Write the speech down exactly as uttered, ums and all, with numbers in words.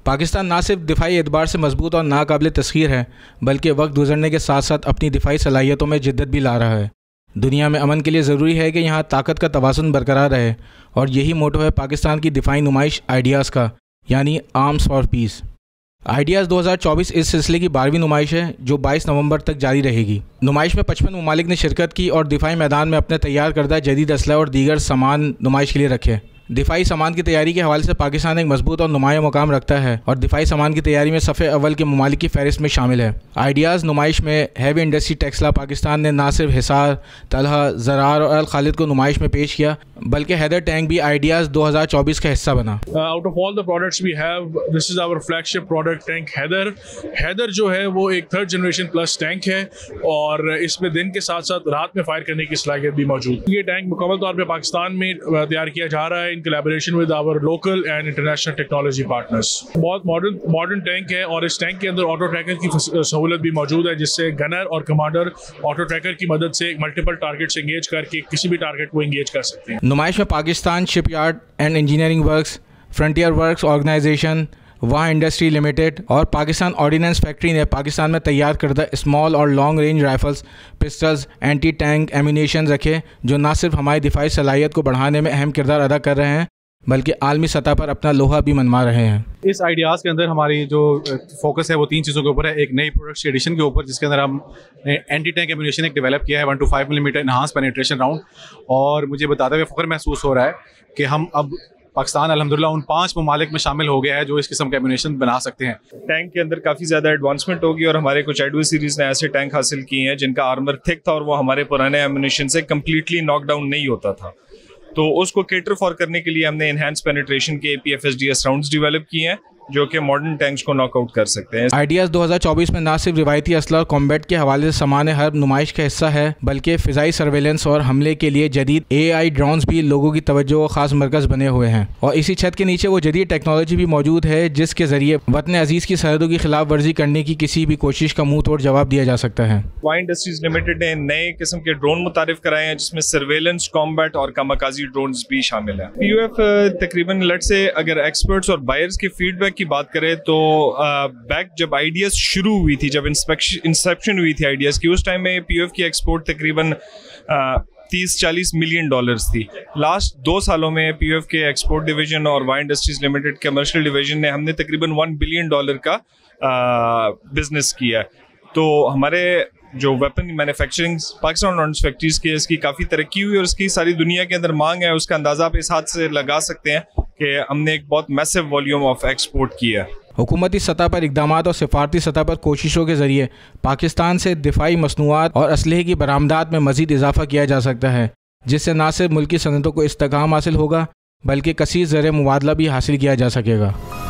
पाकिस्तान ना सिर्फ दिफाई एतबार से मजबूत और नाकाबिल तस्खीर है, बल्कि वक्त गुजरने के साथ साथ अपनी दिफाई सलाहियतों में जिद्दत भी ला रहा है। दुनिया में अमन के लिए ज़रूरी है कि यहाँ ताकत का तवाज़ुन बरकरार रहे, और यही मोटो है पाकिस्तान की दिफाई नुमाइश आइडियाज़ का, यानी आर्म्स फॉर पीस। आइडियाज़ दो हज़ार चौबीस इस सिलसिले की बारहवीं नुमाइश है, जो बाईस नवंबर तक जारी रहेगी। नुमाइश में पचपन ममालिक ने शिरकत की और दिफाई मैदान में अपने तैयार करदा जदीद असला और दीगर सामान नुमाइश के लिए रखे। दिफाई सामान की तैयारी के हवाले से पाकिस्तान एक मजबूत और नुमाया मुकाम रखता है और दिफाई सामान की तैयारी में सफ़े अव्वल के ममालिक की फहरिस्त में शामिल है। आइडियाज़ नुमाइश में हैवी इंडस्ट्री टेक्सला पाकिस्तान ने ना सिर्फ हिसार, तलहा, ज़रार और अल खालिद को नुमाइश में पेश किया, बल्कि हैदर टैंक भी आइडियाज़ दो हज़ार चौबीस का हिस्सा बना। Out of all the products we have, this is our flagship product tank Haider. Haider जो है वो एक थर्ड जनरेशन प्लस टैंक है और इसमें दिन के साथ साथ रात में फायर करने की सलाहियत भी मौजूद है। ये टैंक मुकम्मल तौर पर पाकिस्तान में तैयार किया जा रहा है in collaboration with our local and international technology partners. बहुत मॉडर्न मॉडर्न टैंक है और इस टैंक के अंदर ऑटो ट्रैकर की सहूलत भी मौजूद है, जिससे गनर और कमांडर ऑटो ट्रैकर की मदद से मल्टीपल टारगेट से इंगेज करके किसी भी टारगेट को इंगेज कर सकते हैं। नुमाइश में Pakistan shipyard and engineering works, frontier works organization, Wah industry limited और पाकिस्तान ऑर्डिनेंस फैक्ट्री ने पाकिस्तान में तैयार करदा स्मॉल और long range rifles, pistols, anti tank ammunition रखे, जो न सिर्फ हमारी दिफाई सलाहियत को बढ़ाने में अहम किरदार अदा कर रहे हैं, बल्कि आलमी सतह पर अपना लोहा भी मनवा रहे हैं। इस आइडियाज़ के अंदर हमारी जो फोकस है वो तीन चीज़ों के ऊपर है। एक नई प्रोडक्ट्स के एडिशन के ऊपर, जिसके अंदर हम एंटी टैंक एम्यूनेशन एक डेवलप किया है, one two five millimeter enhance penetration round, और मुझे बताते हुए फ़ख्र महसूस हो रहा है कि हम अब पाकिस्तान अल्हम्दुलिल्लाह उन पांच ममालिक में शामिल हो गया है जो इस किस्म का एम्यूनेशन बना सकते हैं। टैंक के अंदर काफ़ी ज़्यादा एडवांसमेंट होगी और हमारे कुछ एडवी सीरीज़ ने ऐसे टैंक हासिल किए हैं जिनका आर्मर थिक था और वो हमारे पुराने एम्यूनेशन से कम्प्लीटली नॉकडाउन नहीं होता था। तो उसको केटर फॉर करने के लिए हमने इनहैंस पेनिट्रेशन के P F S D S rounds develop किए हैं जो कि मॉडर्न टैंक्स को नॉकआउट कर सकते हैं। आइडियाज़ दो हज़ार चौबीस में न सिर्फ रिवायती असला और कॉम्बैट के हवाले से सामान हर्ब नुमाइश का हिस्सा है, बल्कि फ़िज़ाई सर्वेलेंस और हमले के लिए जदीद ए आई ड्रोन्स भी लोगों की तवज्जो का खास मरकज़ बने हुए हैं। और इसी छत के नीचे वो जदीद टेक्नोलॉजी भी मौजूद है जिसके ज़रिए वतन अजीज़ की सरहदों की खिलाफ वर्जी करने की किसी भी कोशिश का मुँह तोड़ जवाब दिया जा सकता है। वाह इंडस्ट्रीज लिमिटेड ने नए किस्म के ड्रोन मुतारिफ कराए हैं जिसमें सर्वेलेंस, कॉम्बैट और कामाकाजी ड्रोन्स भी शामिल है। पी यू एफ तकरीबन लट से अगर एक्सपर्ट्स और बायर्स के फीडबैक की बात करें तो बैक uh, जब आइडियाज़ शुरू हुई थी, जब इंसेप्शन हुई थी आइडियाज़ की, उस टाइम में पीयूएफ की एक्सपोर्ट तकरीबन तीस चालीस मिलियन डॉलर्स थी। लास्ट दो सालों में पीयूएफ के एक्सपोर्ट डिवीजन और वाह इंडस्ट्रीज लिमिटेड कमर्शियल डिवीजन ने हमने तकरीबन वन बिलियन डॉलर का बिजनेस uh, किया। तो हमारे जो weapon manufacturing Pakistan ordnance factories के इसकी काफ़ी तरक्की हुई और इसकी सारी दुनिया के अंदर मांग है। उसका अंदाज़ा आप इस हाथ से लगा सकते हैं कि हमने एक बहुत मैसिव वॉल्यूम ऑफ एक्सपोर्ट किया है। हुकूमती सतह पर इक़दामात और सिफारती सतह पर कोशिशों के ज़रिए पाकिस्तान से दिफाई मसनूआत और असलहे की बरामदात में मज़ीद इजाफा किया जा सकता है, जिससे न सिर्फ मुल्की सनतों को इस्तेहकाम हासिल होगा, बल्कि कसीर ज़र मुबादला भी हासिल किया जा सकेगा।